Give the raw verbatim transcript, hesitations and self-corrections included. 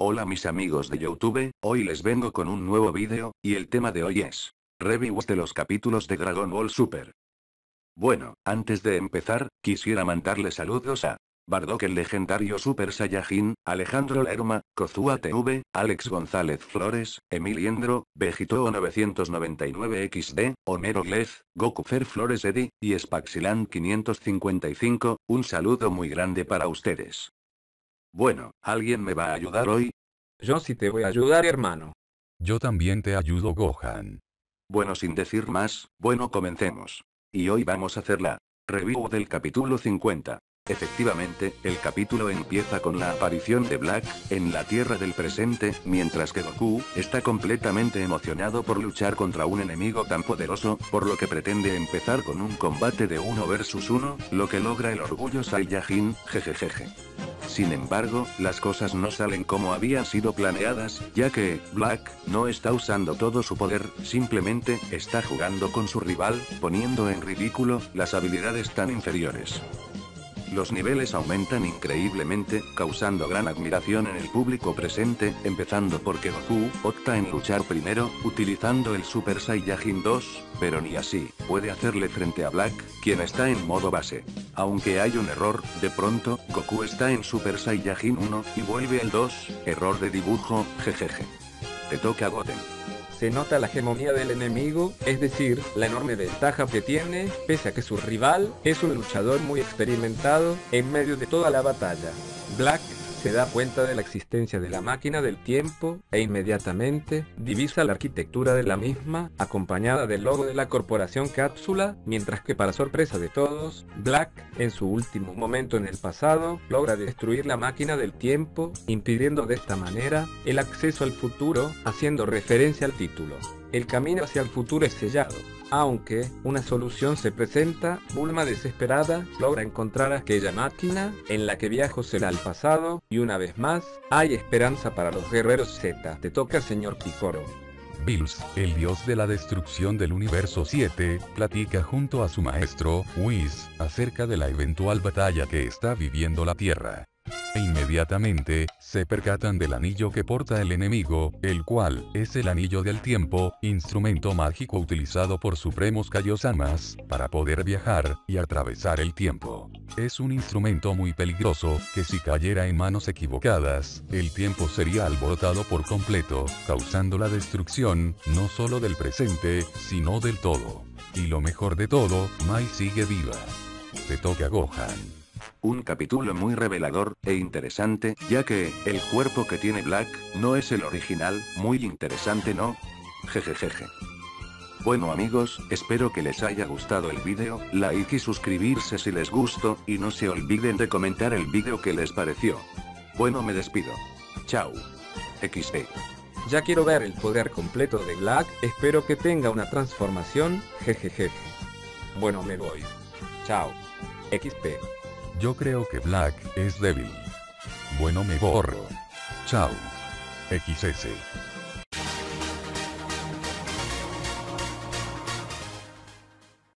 Hola mis amigos de YouTube, hoy les vengo con un nuevo vídeo, y el tema de hoy es reviews de los capítulos de Dragon Ball Super. Bueno, antes de empezar, quisiera mandarle saludos a Bardock el legendario Super Saiyajin, Alejandro Lerma, Kozua T V, Alex González Flores, Emiliendro, Vegito novecientos noventa y nueve equis de, Homero Glez, Goku Fer Flores Eddy, y Spaxiland quinientos cincuenta y cinco, un saludo muy grande para ustedes. Bueno, ¿alguien me va a ayudar hoy? Yo sí te voy a ayudar, hermano. Yo también te ayudo, Gohan. Bueno, sin decir más, bueno, comencemos. Y hoy vamos a hacer la review del capítulo cincuenta. Efectivamente, el capítulo empieza con la aparición de Black, en la Tierra del presente, mientras que Goku, está completamente emocionado por luchar contra un enemigo tan poderoso, por lo que pretende empezar con un combate de uno versus uno, lo que logra el orgullo Saiyajin, jejejeje. Sin embargo, las cosas no salen como habían sido planeadas, ya que, Black, no está usando todo su poder, simplemente, está jugando con su rival, poniendo en ridículo, las habilidades tan inferiores. Los niveles aumentan increíblemente, causando gran admiración en el público presente, empezando porque Goku opta en luchar primero, utilizando el Super Saiyajin dos, pero ni así puede hacerle frente a Black, quien está en modo base. Aunque hay un error, de pronto, Goku está en Super Saiyajin uno, y vuelve el dos, error de dibujo, jejeje. Te toca Goten. Se nota la hegemonía del enemigo, es decir, la enorme ventaja que tiene, pese a que su rival es un luchador muy experimentado, en medio de toda la batalla. Black se da cuenta de la existencia de la máquina del tiempo, e inmediatamente, divisa la arquitectura de la misma, acompañada del logo de la corporación Cápsula, mientras que para sorpresa de todos, Black, en su último momento en el pasado, logra destruir la máquina del tiempo, impidiendo de esta manera, el acceso al futuro, haciendo referencia al título. El camino hacia el futuro es sellado. Aunque una solución se presenta, Bulma desesperada logra encontrar aquella máquina en la que viajó será al pasado, y una vez más, hay esperanza para los guerreros Z. Te toca, señor Picoro. Bills, el dios de la destrucción del universo siete, platica junto a su maestro, Whis, acerca de la eventual batalla que está viviendo la Tierra. E inmediatamente, se percatan del anillo que porta el enemigo, el cual es el anillo del tiempo, instrumento mágico utilizado por supremos Kaiosamas, para poder viajar, y atravesar el tiempo. Es un instrumento muy peligroso, que si cayera en manos equivocadas, el tiempo sería alborotado por completo, causando la destrucción, no solo del presente, sino del todo. Y lo mejor de todo, Mai sigue viva. Te toca, Gohan. Un capítulo muy revelador, e interesante, ya que, el cuerpo que tiene Black, no es el original, muy interesante ¿no? Jejejeje. Bueno amigos, espero que les haya gustado el vídeo, like y suscribirse si les gustó, y no se olviden de comentar el vídeo que les pareció. Bueno, me despido. Chao. equis de. Ya quiero ver el poder completo de Black, espero que tenga una transformación, jejejeje. Bueno, me voy. Chao. equis de. Yo creo que Black es débil. Bueno, me borro. Chao. equis ese.